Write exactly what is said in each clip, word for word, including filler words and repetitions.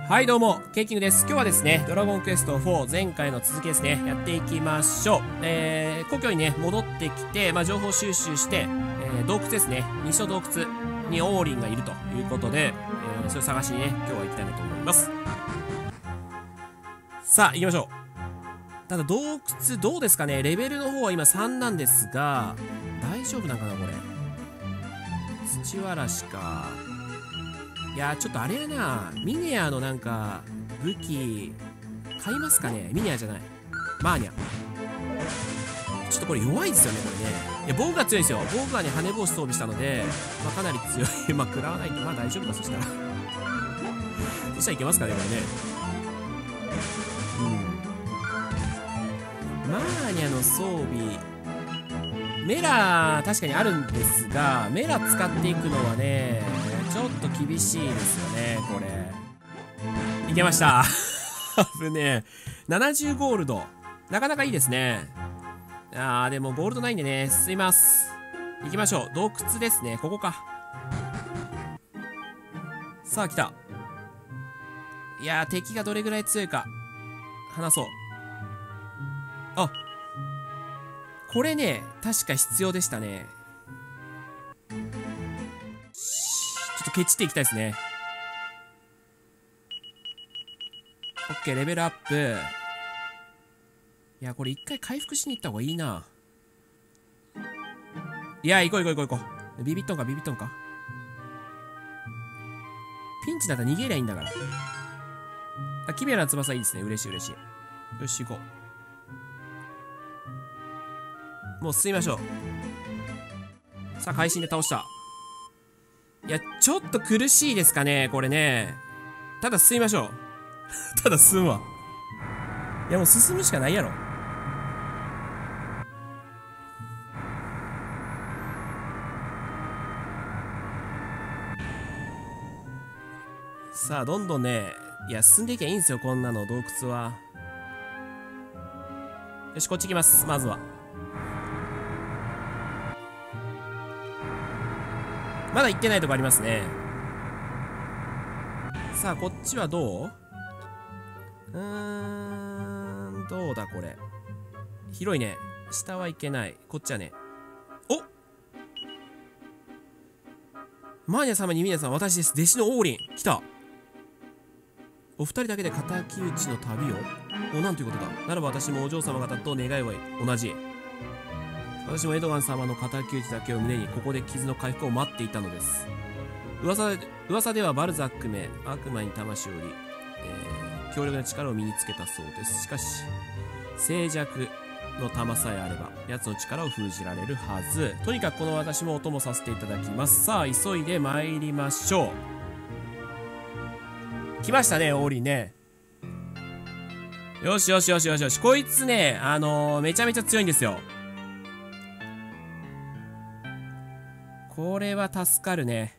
はいどうも、ケイキングです。今日はですね、ドラゴンクエストフォー前回の続きですね、やっていきましょう。えー、故郷にね、戻ってきて、まあ、情報収集して、えー、洞窟ですね、西の洞窟にオーリンがいるということで、えー、それを探しにね、今日は行きたいなと思います。さあ、行きましょう。ただ洞窟どうですかね、レベルの方は今さんなんですが、大丈夫なんかな、これ。土わらしか。いやーちょっとあれやな、ミネアのなんか武器買いますかね。ミネアじゃない、マーニャ。ちょっとこれ弱いですよね、これね。いや防具が強いんですよ。防具はね、羽帽子装備したので、まあ、かなり強いまあ食らわないとまあ大丈夫か。そしたらそしたらいけますかね、これね。うん、マーニャの装備メラ確かにあるんですが、メラ使っていくのはねちょっと厳しいですよね、これ。いけました危ねえ。ななじゅうゴールド。なかなかいいですね。あー、でもゴールドないんでね、進みます。行きましょう。洞窟ですね。ここか。さあ、来た。いやー、敵がどれぐらい強いか。話そう。あ、これね、確か必要でしたね。ちょっとケチっていきたいですね。オッケー、レベルアップ。いや、これ一回回復しに行った方がいいな。いや、行こう行こう行こう行こう。ビビっとんか、ビビっとんか。ピンチだったら逃げりゃいいんだから。あ、キメラの翼いいですね。嬉しい嬉しい。よし、行こう。もう進みましょう。さあ、会心で倒した。いや、ちょっと苦しいですかね、これね。ただ進みましょう。ただ進むわ。いや、もう進むしかないやろ。さあ、どんどんね、いや、進んでいけばいいんですよ、こんなの、洞窟は。よし、こっち行きます、まずは。まだ行ってないとこありますね。さあ、こっちはどう？うーん、どうだこれ。広いね。下はいけない。こっちはね。お、マーニャ様に皆さん、私です。弟子のオーリン。来た。お二人だけで敵討ちの旅を。お、なんということだ。ならば私もお嬢様方と願いは同じ。私もエドガン様の敵討ちだけを胸に、ここで傷の回復を待っていたのです。噂で、噂ではバルザックめ、悪魔に魂を売り、えー、強力な力を身につけたそうです。しかし、静寂の玉さえあれば、奴の力を封じられるはず。とにかくこの私もお供させていただきます。さあ、急いで参りましょう。来ましたね、オーリンね。よしよしよしよしよし。こいつね、あのー、めちゃめちゃ強いんですよ。これは助かるね。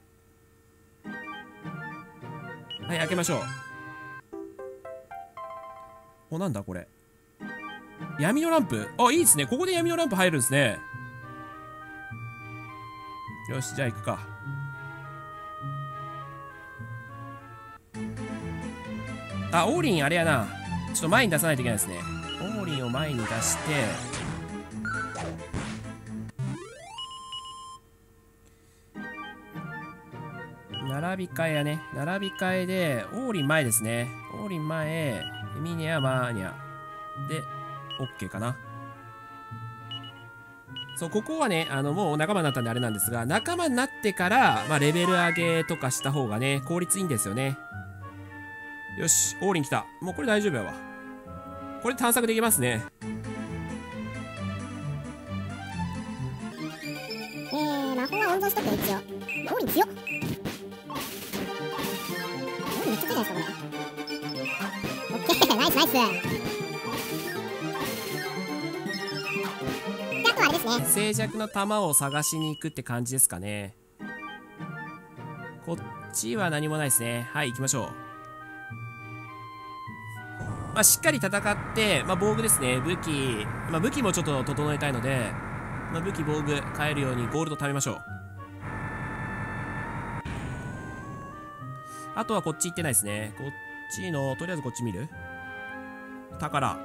はい、開けましょう。お、なんだこれ。闇のランプ。あ、いいですね。ここで闇のランプ入るんですね。よし、じゃあ行くか。あ、オーリンあれやな。ちょっと前に出さないといけないですね。オーリンを前に出して、並び替えやね。並び替えで、オーリン前ですね。オーリン前、ミネア、マーニャ。で、OK かな。そう、ここはね、あの、もう仲間になったんであれなんですが、仲間になってから、まあ、レベル上げとかした方がね、効率いいんですよね。よし、オーリン来た。もうこれ大丈夫やわ。これ探索できますね。 えー、魔法は温存しとく一応。オーリン強っ。オーリンめっちゃ強いじゃないですか、これ。オッケー、ナイスナイス。で、あとはあれですね。 静寂の玉を探しに行くって感じですかね。こっちは何もないですね。はい、行きましょう。まあ、しっかり戦って、まあ、防具ですね。武器。まあ、武器もちょっと整えたいので、まあ、武器、防具、変えるようにゴールド貯めましょう。あとはこっち行ってないですね。こっちの、とりあえずこっち見る。宝。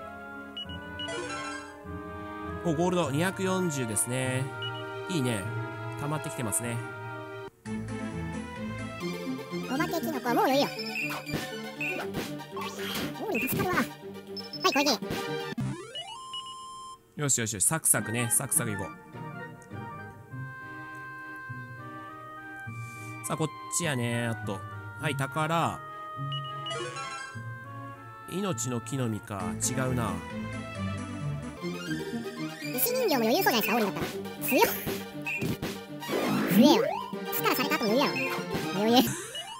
お、ゴールドにひゃくよんじゅうですね。いいね。溜まってきてますね。 お化けキノコはもう余裕よ。おー、助かるわ。はい、これでいい。 よしよしよし、サクサクね、サクサクいこう。さあ、こっちやね。あと。はい、宝。命の木の実か。違うな。 石人形も余裕そうじゃないですか、オーリンだったら。強っ。強えわ。力された後も余裕やろ。余裕。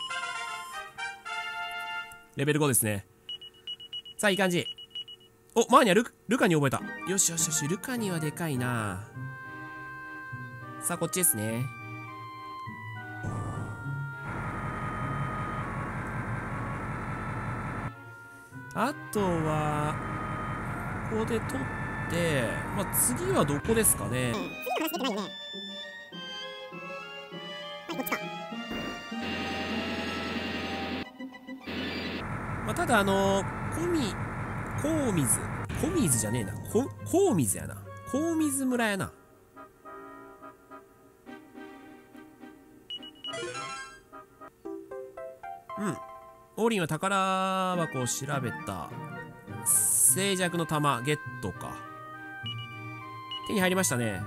レベルごですね。さあ、いい感じ。お、マーニャ、ル、ルカに覚えた。よしよしよし、ルカにはでかいな。さあ、こっちですね。あとは、ここで取って、まあ、次はどこですかね。 次の話出てないよね。はい、こっちか。 まあ、ただ、あのー、コミ、コウミズ。コミズじゃねえな。コ、コウミズやな。コウミズ村やな。うん。オーリンは宝箱を調べた。静寂の玉、ゲットか。手に入りましたね。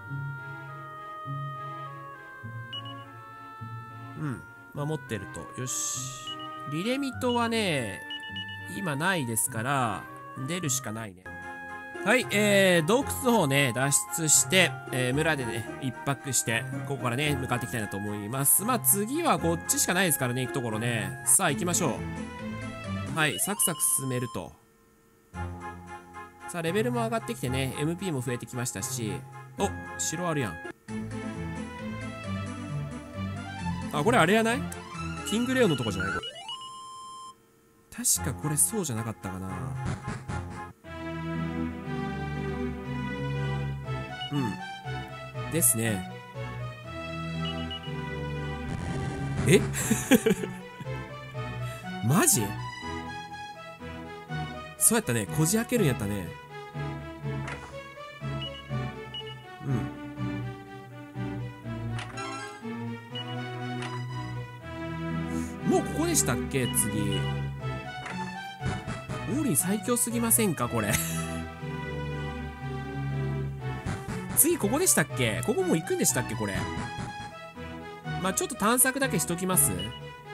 うん。守ってると。よし。リレミトはね、今ないですから、出るしかないね。はい、えー、洞窟の方ね、脱出して、えー、村でね、一泊して、ここからね、向かっていきたいなと思います。まあ、次はこっちしかないですからね、行くところね。さあ、行きましょう。はい、サクサク進めると。さあ、レベルも上がってきてね、エムピー も増えてきましたし、お、城あるやん。あ、これあれやない？キングレオンのとこじゃない？これ。確かこれそうじゃなかったかな。うん。ですね。えマジ？そうやったね。こじ開けるんやったね。うん。もうここでしたっけ？次。オーリン最強すぎませんかこれ次ここでしたっけ？ここもう行くんでしたっけこれ。まあちょっと探索だけしときます。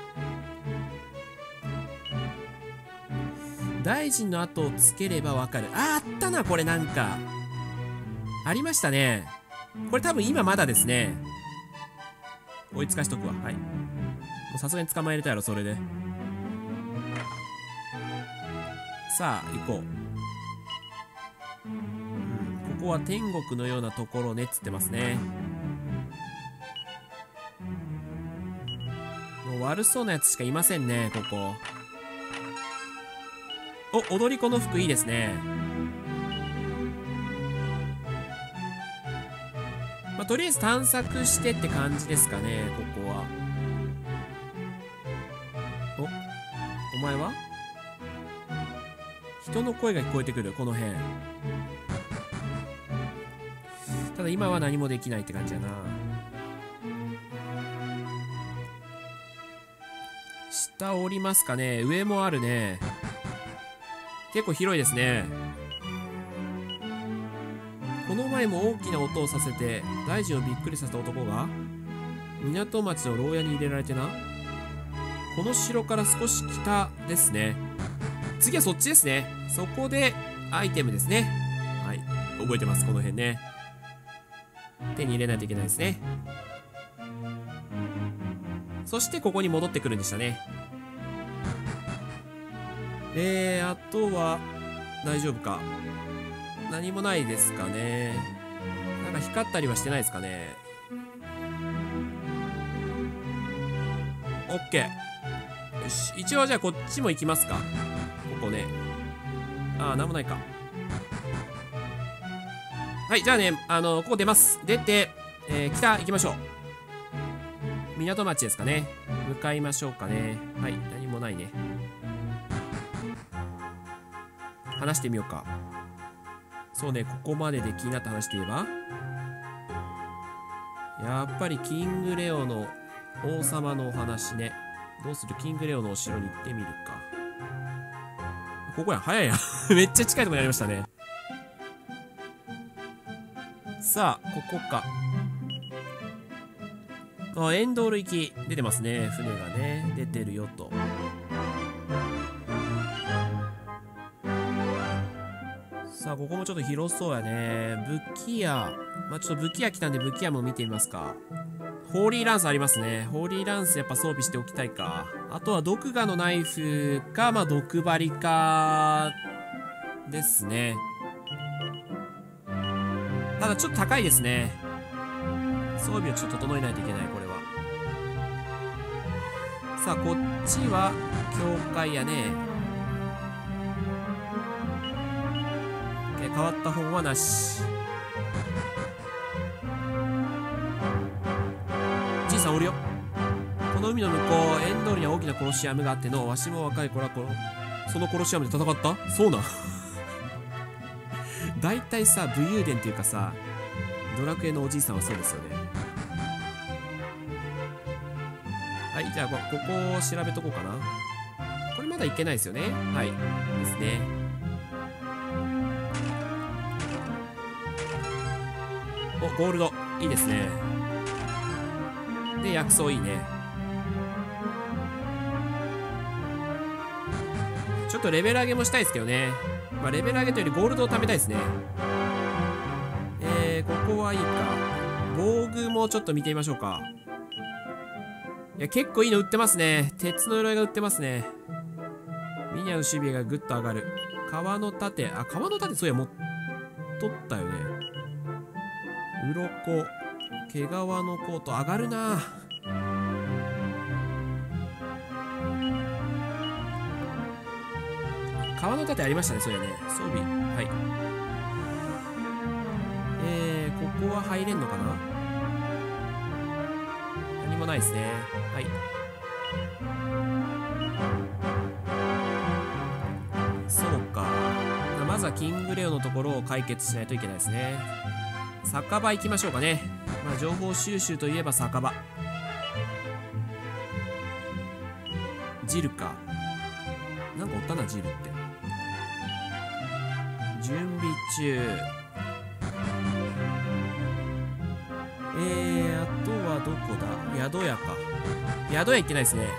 大臣の後をつければわかる。あー、あったなこれ。なんかありましたね。これ多分今まだですね。追いつかしとくわ。はい。もうさすがに捕まえれたやろそれで。さあ行こう。うん、ここは天国のようなところねっつってますね。もう悪そうなやつしかいませんねここ。お、踊り子の服いいですね。まあ、とりあえず探索してって感じですかねここは。お、お前は人の声が聞こえてくるこの辺。ただ今は何もできないって感じやな。下降りますかね。上もあるね。結構広いですね。この前も大きな音をさせて大臣をびっくりさせた男が港町の牢屋に入れられてな。この城から少し北ですね。次はそっちですね。そこでアイテムですね。はい、覚えてます。この辺ね、手に入れないといけないですね。そしてここに戻ってくるんでしたね。えー、あとは大丈夫か。何もないですかね。なんか光ったりはしてないですかね。オッケー。よし、一応じゃあこっちも行きますか。ここね。ああ、なんもないか。はい、じゃあね、あのここ出ます。出て、えー、北行きましょう。港町ですかね。向かいましょうかね。はい、何もないね。 話してみようか。そうね、ここまでで気になった話といえば、やっぱりキングレオの王様のお話ね。どうする？キングレオのお城に行ってみるか。ここや、早いや。めっちゃ近いところにありましたね。さあ、ここか。あ、エンドール行き、出てますね。船がね、出てるよと。さあ、ここもちょっと広そうやね。武器屋。まあ、ちょっと武器屋来たんで武器屋も見てみますか。ホーリーランスありますね。ホーリーランスやっぱ装備しておきたいか。あとは毒牙のナイフか、まあ、毒針か、ですね。ただちょっと高いですね。装備をちょっと整えないといけない、これは。さあ、こっちは、教会やね。変わった本はなし。じいさんおるよ。この海の向こう、エンドールには大きなコロシアムがあっての、わしも若い頃はこの、そのコロシアムで戦った？そうなん。大体さ、武勇伝っていうかさ、ドラクエのおじいさんはそうですよね。はい、じゃあこ、ここを調べとこうかな。これまだいけないですよね。はい。ですね。お、ゴールド。いいですね。で、薬草いいね。ちょっとレベル上げもしたいですけどね。まあ、レベル上げというよりゴールドを貯めたいですね。えー、ここはいいか。防具もちょっと見てみましょうか。いや、結構いいの売ってますね。鉄の鎧が売ってますね。ミニャの守備がぐっと上がる。川の盾。あ、川の盾そういや、持っとったよね。鱗。毛皮のコート上がるな。川の盾ありましたね、そうやね。装備。はい。えー、ここは入れんのかな？何もないですね。はい。そうか。まずはキングレオのところを解決しないといけないですね。酒場行きましょうかね。まあ、情報収集といえば酒場。ジルか。なんかおったな、ジルって。準備中。えー、あとはどこだ？宿屋か。宿屋行ってないですね。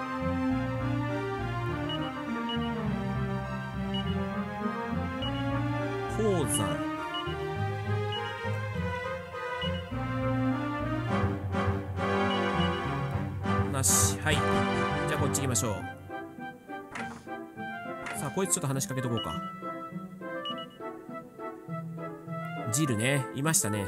鉱山。なし。はい。じゃあこっち行きましょう。さあ、こいつちょっと話しかけとこうか。ジルね。いましたね。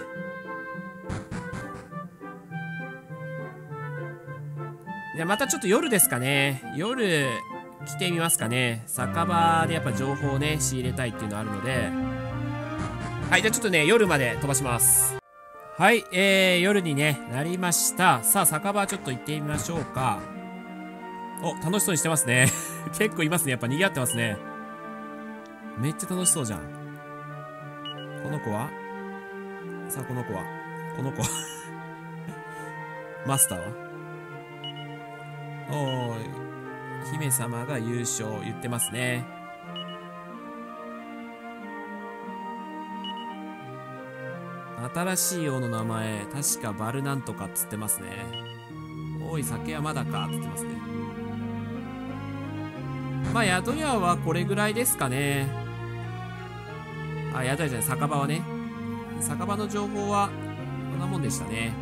じゃあまたちょっと夜ですかね。夜来てみますかね。酒場でやっぱ情報をね、仕入れたいっていうのあるので。はい、じゃあちょっとね、夜まで飛ばします。はい、えー、夜にね、なりました。さあ、酒場ちょっと行ってみましょうか。お、楽しそうにしてますね。結構いますね。やっぱ賑わってますね。めっちゃ楽しそうじゃん。この子はさあ、この子はこの子はマスターはおーい、姫様が優勝言ってますね。新しい王の名前、確かバルなんとかっつってますね。おい、酒はまだかっつってますね。まあ、宿屋はこれぐらいですかね。あ、宿屋じゃない、酒場はね。酒場の情報は、こんなもんでしたね。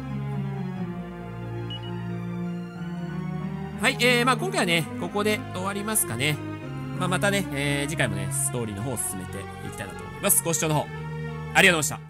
はい、えー、まあ今回はね、ここで終わりますかね。まあまたね、えー、次回もね、ストーリーの方を進めていきたいなと思います。ご視聴の方、ありがとうございました。